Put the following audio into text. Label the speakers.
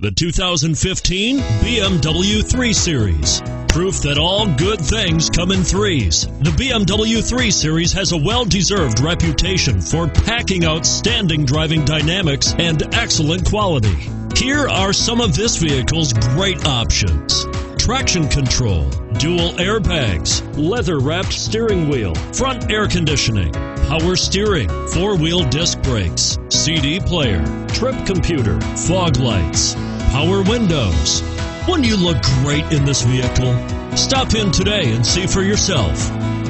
Speaker 1: The 2015 BMW 3 Series. Proof that all good things come in threes. The BMW 3 Series has a well-deserved reputation for packing outstanding driving dynamics and excellent quality. Here are some of this vehicle's great options: traction control, dual airbags, leather-wrapped steering wheel, front air conditioning, power steering, four-wheel disc brakes, CD player, trip computer, fog lights, power windows. Wouldn't you look great in this vehicle? Stop in today and see for yourself.